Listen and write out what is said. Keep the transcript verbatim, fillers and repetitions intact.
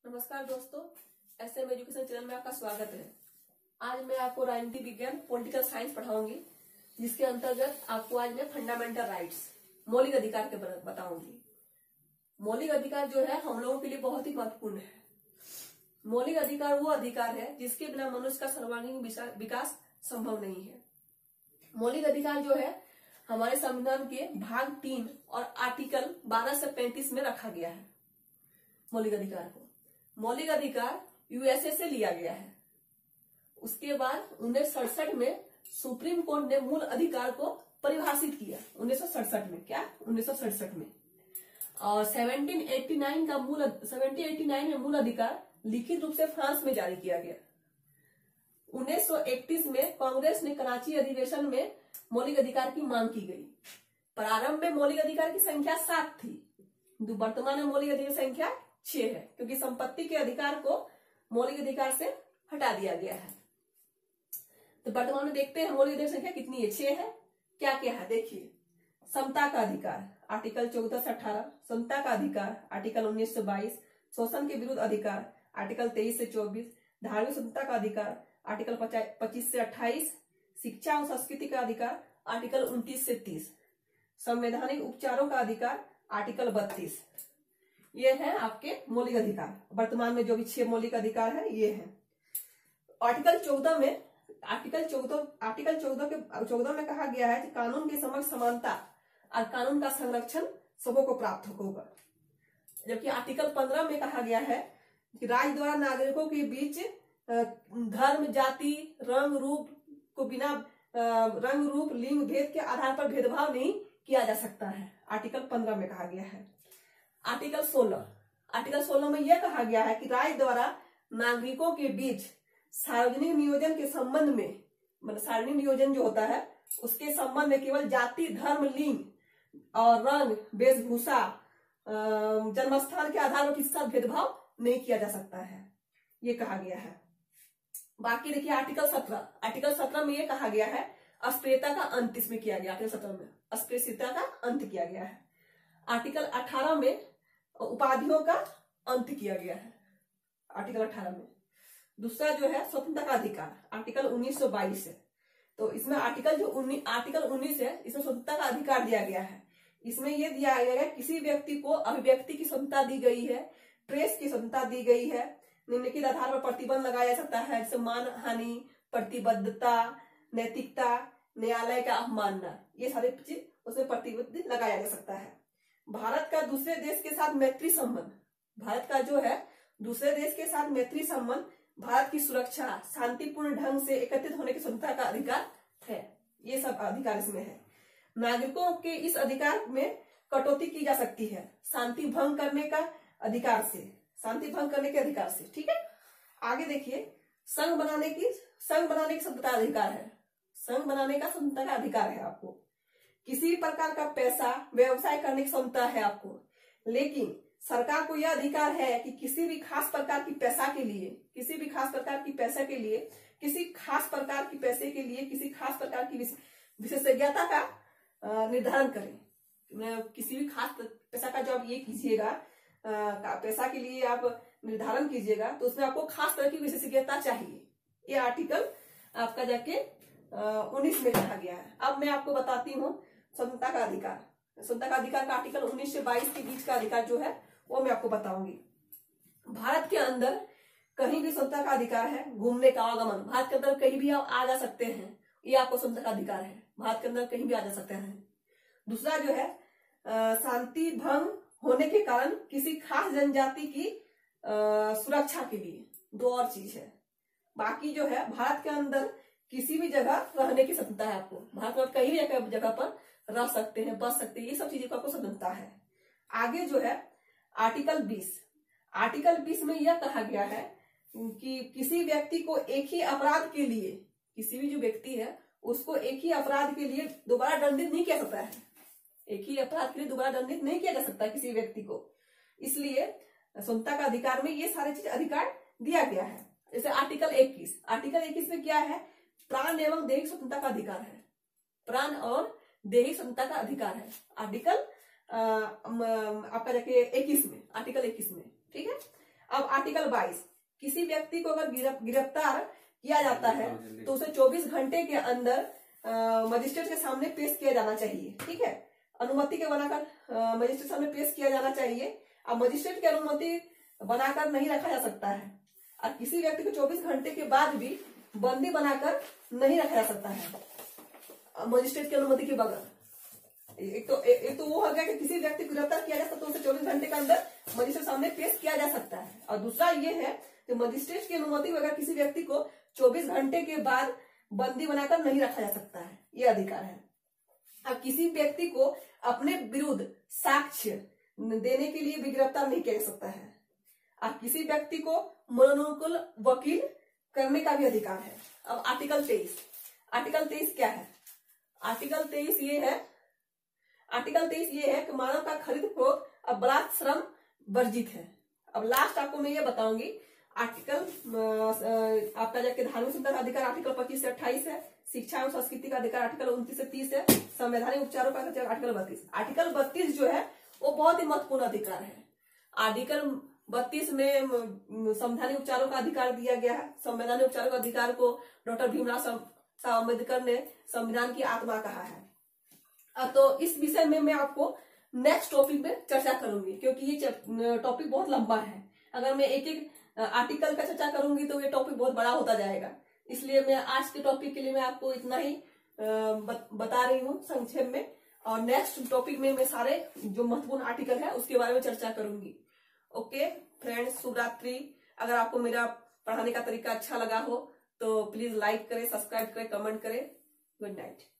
नमस्कार दोस्तों, S M education channel में आपका स्वागत है। आज मैं आपको राजनीति विज्ञान पॉलिटिकल साइंस पढ़ाऊंगी, जिसके अंतर्गत आपको आज मैं फंडामेंटल राइट्स मौलिक अधिकार के बारे में बताऊंगी। मौलिक अधिकार जो है हम लोगों के लिए बहुत ही महत्वपूर्ण है। मौलिक अधिकार वो अधिकार है जिसके बिना मनुष्य का सर्वांगीण विकास संभव नहीं है। मौलिक अधिकार जो है हमारे संविधान के भाग तीन और आर्टिकल बारह से पैंतीस में रखा गया है। मौलिक अधिकार को मौलिक अधिकार यूएसए से लिया गया है। उसके बाद उन्नीस सौ सड़सठ में सुप्रीम कोर्ट ने मूल अधिकार को परिभाषित किया। उन्नीस सौ सड़सठ में क्या उन्नीस सौ सड़सठ में और सत्रह सौ नवासी का मूल सत्रह सौ नवासी में मूल अधिकार लिखित रूप से फ्रांस में जारी किया गया। उन्नीस सौ इकतीस में कांग्रेस ने कराची अधिवेशन में मौलिक अधिकार की मांग की गई। प्रारंभ में मौलिक अधिकार की संख्या सात थी, वर्तमान में मौलिक अधिकार की संख्या छह है, क्योंकि संपत्ति के अधिकार को मौलिक अधिकार से हटा दिया गया है। तो वर्तमान में देखते हैं मौलिक अधिकार संख्या कितनी है। छह है। क्या क्या है देखिए। समता का अधिकार आर्टिकल चौदह से अठारह, समता का अधिकार आर्टिकल उन्नीस से बाईस, शोषण के विरुद्ध अधिकार आर्टिकल तेईस से चौबीस, धार्मिक स्वतंत्रता का अधिकार आर्टिकल पच्चीस से अट्ठाईस, शिक्षा और संस्कृति का अधिकार आर्टिकल उनतीस से तीस, संवैधानिक उपचारों का अधिकार आर्टिकल बत्तीस। ये है आपके मौलिक अधिकार। वर्तमान में जो भी छह मौलिक अधिकार है ये है। आर्टिकल चौदह में आर्टिकल चौदह आर्टिकल चौदह के चौदह में कहा गया है कि कानून के समक्ष समानता और कानून का संरक्षण सबों को प्राप्त होगा। जबकि आर्टिकल पंद्रह में कहा गया है कि राज्य द्वारा नागरिकों के बीच धर्म, जाति, रंग, रूप को बिना रंग, रूप, लिंग भेद के आधार पर भेदभाव नहीं किया जा सकता है। आर्टिकल पंद्रह में कहा गया है। आर्टिकल सोलह आर्टिकल सोलह में यह कहा गया है कि राज्य द्वारा नागरिकों के बीच सार्वजनिक नियोजन के संबंध में, मतलब सार्वजनिक नियोजन जो होता है उसके संबंध में केवल जाति, धर्म, लिंग और रंग, वेशभूषा, जन्मस्थान के आधार पर किसी का भेदभाव नहीं किया जा सकता है, ये कहा गया है। बाकी देखिए आर्टिकल सत्रह आर्टिकल सत्रह में यह कहा गया है अस्पृश्यता का अंत इसमें किया गया। आर्टिकल सत्रह में अस्पृश्यता का अंत किया गया है। आर्टिकल अठारह में उपाधियों का अंत किया गया है। आर्टिकल अठारह में दूसरा जो है स्वतंत्रता का अधिकार आर्टिकल उन्नीस सौ बाईस है। तो इसमें आर्टिकल जो उन्नीस आर्टिकल उन्नीस है इसमें स्वतंत्रता का अधिकार दिया गया है। इसमें यह दिया गया है किसी व्यक्ति को अभिव्यक्ति की स्वतंत्रता दी गई है, प्रेस की स्वतंत्रता दी गई है, निम्नलिखित आधार पर प्रतिबंध लगाया जा सकता है, जैसे मान हानि, प्रतिबद्धता, नैतिकता, न्यायालय का अवमानना, ये सारे चीज उसमें प्रतिबंध लगाया जा सकता है। भारत का दूसरे देश के साथ मैत्री संबंध भारत का जो है दूसरे देश के साथ मैत्री संबंध भारत की सुरक्षा, शांतिपूर्ण ढंग से एकत्रित होने की स्वतंत्रता का अधिकार है। ये सब अधिकार इसमें है। नागरिकों के इस अधिकार में कटौती की जा सकती है शांति भंग करने का अधिकार से शांति भंग करने के अधिकार से। ठीक है। आगे देखिए संघ बनाने की संघ बनाने की स्वतंत्रता अधिकार है। संघ बनाने का स्वतंत्रता का अधिकार है आपको। किसी भी प्रकार का पैसा व्यवसाय करने की क्षमता है आपको, लेकिन सरकार को यह अधिकार है कि किसी भी खास प्रकार की पैसा के लिए किसी भी खास प्रकार की पैसा के लिए किसी खास प्रकार की पैसे के लिए किसी खास प्रकार की विशेषज्ञता का निर्धारण करें। किसी भी खास पैसा का जो आप ये कीजिएगा, पैसा के लिए आप निर्धारण कीजिएगा तो उसमें आपको खास तरह की विशेषज्ञता चाहिए। ये आर्टिकल आपका जाके उन्नीस में कहा गया है। अब मैं आपको बताती हूँ स्वतंत्रता का अधिकार। स्वतंत्रता का अधिकार का आर्टिकल उन्नीस से बाईस के बीच का अधिकार जो है वो मैं आपको बताऊंगी। भारत के अंदर कहीं भी स्वतंत्रता का अधिकार है। घूमने का आवागमन, भारत के अंदर कहीं भी आप आ जा सकते हैं, ये आपको स्वतंत्रता का अधिकार है। भारत के अंदर कहीं भी आ जा सकते हैं। दूसरा जो है शांति भंग होने के कारण किसी खास जनजाति की आ, सुरक्षा के लिए, दो और चीज है। बाकी जो है भारत के अंदर किसी भी जगह रहने की स्वतंत्रता है आपको। भारत में कहीं भी जगह पर रह सकते हैं, बस सकते हैं, ये सब चीजों का आपको स्वतंत्रता है। आगे जो है आर्टिकल बीस आर्टिकल बीस में यह कहा गया है कि किसी व्यक्ति को एक ही अपराध के लिए किसी भी जो व्यक्ति है उसको एक ही अपराध के लिए दोबारा दंडित नहीं किया सकता है। एक ही अपराध के लिए दोबारा दंडित नहीं किया जा सकता किसी व्यक्ति को। इसलिए स्वतंत्रता का अधिकार में ये सारे चीज अधिकार दिया गया है। जैसे आर्टिकल इक्कीस आर्टिकल इक्कीस में क्या है, प्राण एवं दैहिक स्वतंत्रता का अधिकार है। प्राण और दैहिक स्वतंत्रता का अधिकार है आर्टिकल आपका जाके इक्कीस में आर्टिकल इक्कीस में। ठीक है। अब आर्टिकल बाईस, किसी व्यक्ति को अगर गिरफ्तार किया जाता है तो उसे चौबीस घंटे के अंदर मजिस्ट्रेट के सामने पेश किया जाना चाहिए। ठीक है, अनुमति के बनाकर मजिस्ट्रेट सामने पेश किया जाना चाहिए। अब मजिस्ट्रेट की अनुमति बनाकर नहीं रखा जा सकता है और किसी व्यक्ति को चौबीस घंटे के बाद भी बंदी बनाकर नहीं रखा जा सकता है मजिस्ट्रेट की अनुमति के बगैर। एक तो एक तो वो हो गया कि किसी व्यक्ति को गिरफ्तार किया जा सकता है तो उसे चौबीस घंटे के अंदर मजिस्ट्रेट सामने पेश किया जा सकता है, और दूसरा ये है कि मजिस्ट्रेट की अनुमति बगैर किसी व्यक्ति को चौबीस घंटे के बाद बंदी बनाकर नहीं रखा जा सकता है, ये अधिकार है। अब किसी व्यक्ति को अपने विरुद्ध साक्ष्य देने के लिए भी गिरफ्तार नहीं किया जा सकता है। अब किसी व्यक्ति को मनोनुकूल वकील करने का भी अधिकार है। अब आर्टिकल तेईस, आर्टिकल तेईस क्या है? आर्टिकल तेईस ये है आर्टिकल तेईस ये है कि मानव का खरीद फरोख्त अब बलात् श्रम वर्जित है। अब लास्ट आपको मैं ये बताऊंगी, आर्टिकल आपका जाके धार्मिक संपदा का अधिकार आर्टिकल पच्चीस से अट्ठाईस है, शिक्षा एवं संस्कृति का अधिकार आर्टिकल उनतीस से तीस है, संवैधानिक उपचारों का अधिकार आर्टिकल बत्तीस। आर्टिकल बत्तीस जो है वो बहुत ही महत्वपूर्ण अधिकार है। आर्टिकल बत्तीस में संवैधानिक उपचारों का अधिकार दिया गया है। संवैधानिक उपचारों का अधिकार को डॉक्टर भीमराव अम्बेडकर ने संविधान की आत्मा कहा है। तो इस विषय में मैं आपको नेक्स्ट टॉपिक में चर्चा करूंगी, क्योंकि ये टॉपिक बहुत लंबा है। अगर मैं एक एक आर्टिकल का चर्चा करूंगी तो ये टॉपिक बहुत बड़ा होता जाएगा, इसलिए मैं आज के टॉपिक के लिए मैं आपको इतना ही बता रही हूँ संक्षेप में, और नेक्स्ट टॉपिक में मैं सारे जो महत्वपूर्ण आर्टिकल है उसके बारे में चर्चा करूंगी। ओके फ्रेंड्स, शुभ रात्रि। अगर आपको मेरा पढ़ाने का तरीका अच्छा लगा हो तो प्लीज लाइक करें, सब्सक्राइब करें, कमेंट करें। Good night.